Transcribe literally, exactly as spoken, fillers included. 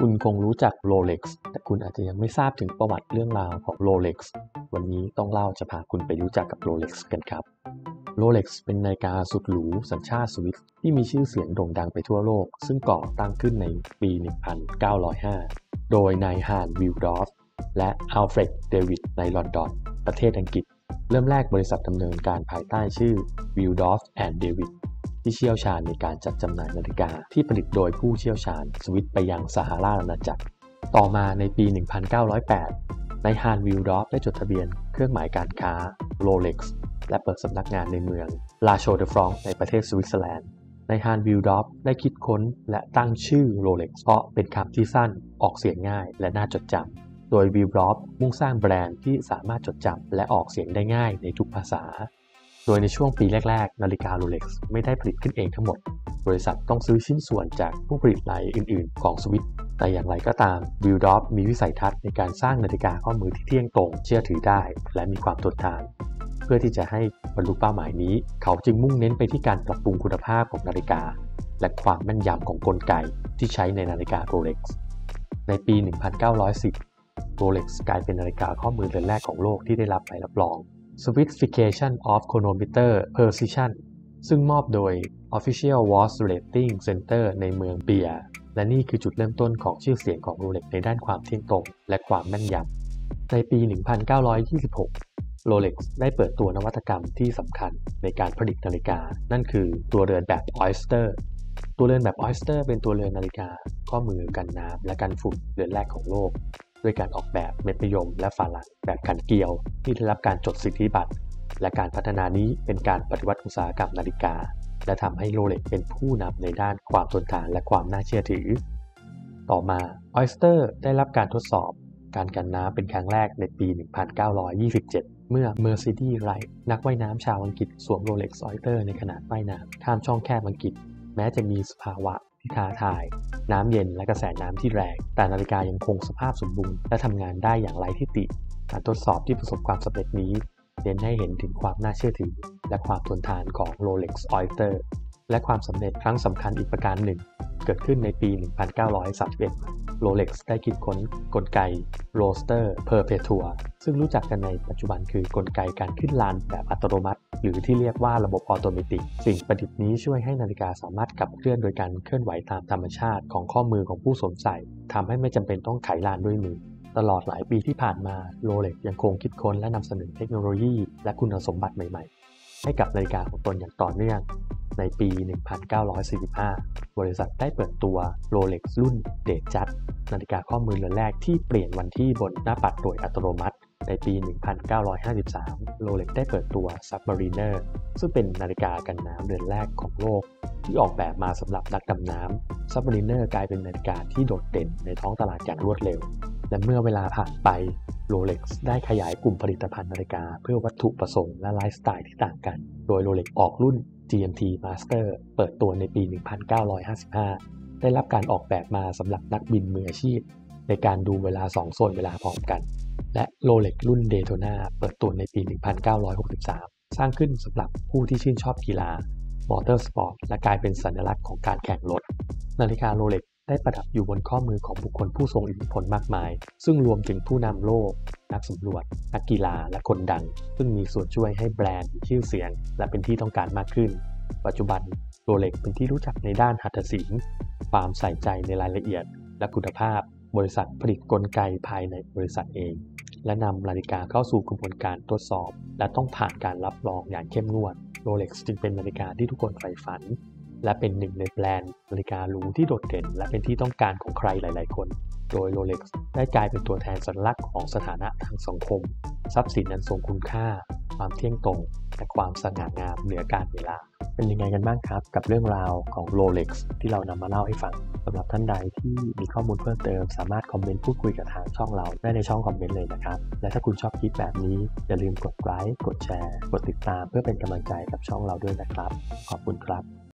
คุณคงรู้จัก Rolex แต่คุณอาจจะยังไม่ทราบถึงประวัติเรื่องราวของ Rolex วันนี้ต้องเล่าจะพาคุณไปรู้จักกับ Rolex กันครับ Rolex เป็นนาฬิกาสุดหรูสัญชาติสวิสที่มีชื่อเสียงโด่งดังไปทั่วโลกซึ่งก่อตั้งขึ้นในปี หนึ่งพันเก้าร้อยห้า โดยนายฮานวิลดอร์ฟและอัลเฟรดเดวิดในลอนดอนประเทศอังกฤษเริ่มแรกบริษัทดำเนินการภายใต้ชื่อ Wildorf and David ที่เชี่ยวชาญในการจัดจำหน่ายนาฬิกาที่ผลิตโดยผู้เชี่ยวชาญสวิสไปยังสหราชอาณาจักรต่อมาในปี หนึ่งพันเก้าร้อยแปด นายฮานวิลดอร์ฟได้จดทะเบียนเครื่องหมายการค้า Rolex และเปิดสำนักงานในเมืองลาโชเดฟรองก์ในประเทศสวิตเซอร์แลนด์นายฮานวิลดอร์ฟได้คิดค้นและตั้งชื่อ Rolex เพราะเป็นคำที่สั้นออกเสียงง่ายและน่าจดจำโดยวิลดอร์ฟมุ่งสร้างแบรนด์ที่สามารถจดจำและออกเสียงได้ง่ายในทุกภาษาโดยในช่วงปีแรกๆนาฬิกา Rolex ไม่ได้ผลิตขึ้นเองทั้งหมดบริษัทต้องซื้อชิ้นส่วนจากผู้ผลิตรายอื่นๆของสวิสแต่อย่างไรก็ตามวิลดอร์ฟมีวิสัยทัศน์ในการสร้างนาฬิกาข้อมือที่เที่ยงตรงเชื่อถือได้และมีความทนทานเพื่อที่จะให้บรรลุเป้าหมายนี้เขาจึงมุ่งเน้นไปที่การปรับปรุงคุณภาพของนาฬิกาและความแม่นยำของกลไกที่ใช้ในนาฬิกา Rolex ในปี หนึ่งพันเก้าร้อยสิบRolex กลายเป็นนาฬิกาข้อมือเรือนแรกของโลกที่ได้รับใบรับรอง Certification of Chronometer Precision ซึ่งมอบโดย Official Watch Rating Center ในเมืองเบียร์และนี่คือจุดเริ่มต้นของชื่อเสียงของ Rolex ในด้านความเที่ยงตรงและความแม่นยำในปี หนึ่งพันเก้าร้อยยี่สิบหก Rolex ได้เปิดตัวนวัตกรรมที่สำคัญในการผลิตนาฬิกานั่นคือตัวเรือนแบบ Oyster ตัวเรือนแบบ Oyster เป็นตัวเรือนนาฬิกาข้อมือกันน้ำและกันฝุ่นเรือนแรกของโลกด้วยการออกแบบเม็ดมะยมและฝาหลังแบบขันเกลียวที่ได้รับการจดสิทธิบัตรและการพัฒนานี้เป็นการปฏิวัติอุตสาหกรรมนาฬิกาและทำให้ Rolex เป็นผู้นำในด้านความทนทานและความน่าเชื่อถือต่อมา Oyster ได้รับการทดสอบการกันน้ำเป็นครั้งแรกในปี หนึ่งพันเก้าร้อยยี่สิบเจ็ด เมื่อ Mercedes Wright นักว่ายน้ำชาวอังกฤษสวม Rolex Oyster ในขณะว่ายน้ำข้ามช่องแคบอังกฤษแม้จะมีสภาวะที่ท้าทายน้ำเย็นและกระแสน้ำที่แรงแต่นาฬิกายังคงสภาพสมบูรณ์และทำงานได้อย่างไร้ที่ติการทดสอบที่ประสบความสำเร็จนี้เน้นให้เห็นถึงความน่าเชื่อถือและความทนทานของ Rolex Oyster และความสำเร็จครั้งสำคัญอีกประการหนึ่งเกิดขึ้นในปี หนึ่งพันเก้าร้อยสามสิบเอ็ด Rolex ได้คิดค้นกลไก Roadster Perpetua ซึ่งรู้จักกันในปัจจุบันคือกลไกการขึ้นลานแบบอัตโนมัติหรือที่เรียกว่าระบบออโตเมติกสิ่งประดิษฐ์นี้ช่วยให้นาฬิกาสามารถขับเคลื่อนโดยการเคลื่อนไหวตามธรรมชาติของข้อมือของผู้สวมใส่ทำให้ไม่จำเป็นต้องไขลานด้วยมือตลอดหลายปีที่ผ่านมา Rolex ยังคงคิดค้นและนำเสนอเทคโนโลยีและคุณสมบัติใหม่ๆให้กับนาฬิกาของตนอย่างต่อเนื่องในปี หนึ่งพันเก้าร้อยสี่สิบห้า บริษัทได้เปิดตัว Rolex รุ่น Datejust นาฬิกาข้อมือเรือนแรกที่เปลี่ยนวันที่บนหน้าปัดโดยอัตโนมัติในปี หนึ่งพันเก้าร้อยห้าสิบสาม Rolex ได้เปิดตัว Submariner ซึ่งเป็นนาฬิกากันน้ำเรือนแรกของโลกที่ออกแบบมาสำหรับนักดำน้ำ Submariner กลายเป็นนาฬิกาที่โดดเด่นในท้องตลาดอย่างรวดเร็วและเมื่อเวลาผ่านไป Rolex ได้ขยายกลุ่มผลิตภัณฑ์นาฬิกาเพื่อวัตถุประสงค์และไลฟ์สไตล์ที่ต่างกันโดย Rolex ออกรุ่น จี เอ็ม ที Master เปิดตัวในปี หนึ่งพันเก้าร้อยห้าสิบห้า ได้รับการออกแบบมาสำหรับนักบินมืออาชีพในการดูเวลาสองโซนเวลาพร้อมกันและ Rolex รุ่น Daytona เปิดตัวในปี หนึ่งพันเก้าร้อยหกสิบสาม สร้างขึ้นสำหรับผู้ที่ชื่นชอบกีฬามอเตอร์สปอร์ตและกลายเป็นสัญลักษณ์ของการแข่งรถนาฬิกา Rolex ได้ประดับอยู่บนข้อมือของบุคคลผู้ทรงอิทธิพลมากมายซึ่งรวมถึงผู้นำโลกนักสำรวจนักกีฬาและคนดังซึ่งมีส่วนช่วยให้แบรนด์มีชื่อเสียงและเป็นที่ต้องการมากขึ้นปัจจุบัน Rolex เป็นที่รู้จักในด้านหัตถศิลป์ความใส่ใจในรายละเอียดและคุณภาพบริษัทผลิตกลไกภายในบริษัทเองและนำนาฬิกาเข้าสู่กระบวนการทดสอบและต้องผ่านการรับรองอย่างเข้มงวด Rolex จึงเป็นนาฬิกาที่ทุกคนใฝ่ฝันและเป็นหนึ่งในแบรนด์นาฬิกาหรูที่โดดเด่นและเป็นที่ต้องการของใครหลายๆคนโดย Rolex ได้กลายเป็นตัวแทนสัญลักษณ์ของสถานะทางสังคมทรัพย์สินอันทรงคุณค่าความเที่ยงตรงและความสง่างามเหนือกาลเวลาเป็นยังไงกันบ้างครับกับเรื่องราวของ Rolex ที่เรานำมาเล่าให้ฟังสำหรับท่านใดที่มีข้อมูลเพิ่มเติมสามารถคอมเมนต์พูดคุยกับทางช่องเราได้ในช่องคอมเมนต์เลยนะครับและถ้าคุณชอบคลิปแบบนี้อย่าลืมกดไลค์กดแชร์กดติดตามเพื่อเป็นกำลังใจกับช่องเราด้วยนะครับขอบคุณครับ